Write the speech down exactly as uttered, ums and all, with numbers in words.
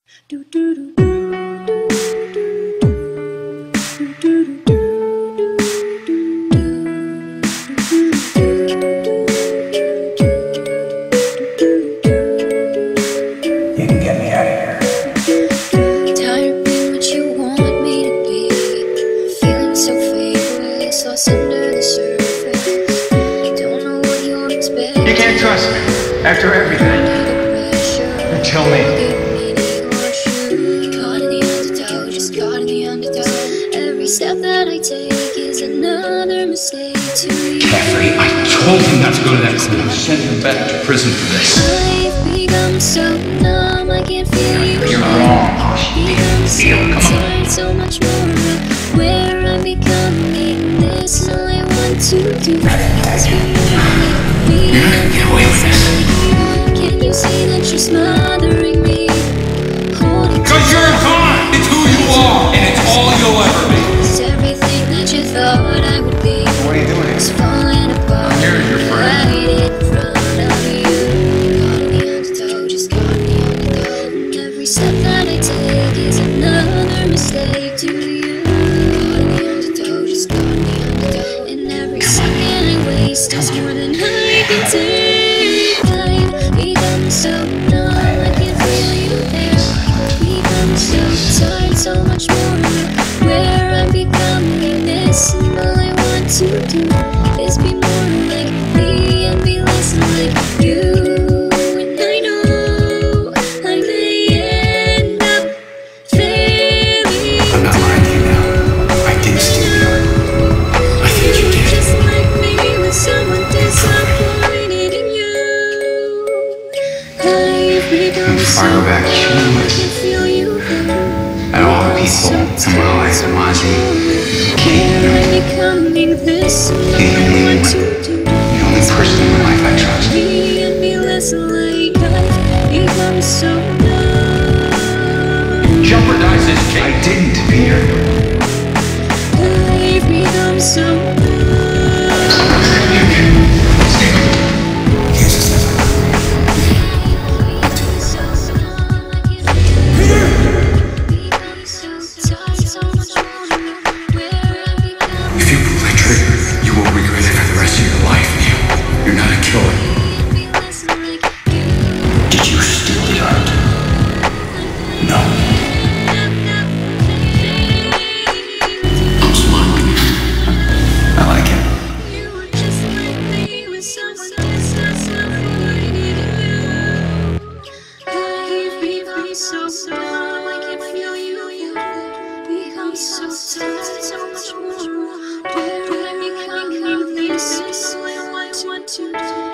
Do do do do do do do do. You can get me out of here. Tired of being what you want me to be. Feeling so faithless, lost under the surface. Don't know what you're expecting. You can't trust me after everything. Until me. Caught in the undertow, just caught in the undertow. Every step that I take is another mistake to you. Caffrey, I told him not to go to that school. Send him back to prison for this. I've become so numb, I can't feel you. You're wrong. Become so Neal, come on. tired, so much more of where I'm becoming. This is all I want to do. You're not gonna get away with this. Can you see that you're smothering me? Holding Because you're gone! It's who you are, and it's all you'll ever be. It's everything that you thought I would be. What are you doing It's here? falling apart. I'm here as your friend. Right in front of you. Caught in the undertow, just caught in the undertow. Every step that I take is another mistake to you. Caught in the undertow, just caught in the undertow. And every second I waste is more than I can take. I've become so numb, I can feel you there. Become so tired, so much more of where I'm becoming. This and all I want to do is be more like me and be less like you. And I know I may end up failing. I'm not lying to you now. I did steal you. I think you did. Just like me with someone disappointed in you. I've become so Fire back numb, I humans. can feel you there. And all the people in my life, Mozzie, I'm becoming this and all I want to do. the only person in my life I trust. Be and be less like I've become so numb. Jeopardize this case. I didn't, Peter. I've become so numb. If you pull that trigger, you will regret it for the rest of your life, Neal. You're not a killer. Did you steal the art? No. I'm smart. I like it. So slow, I can feel you, you become so sad, so much more. Where I'm becoming, this is all I want to do.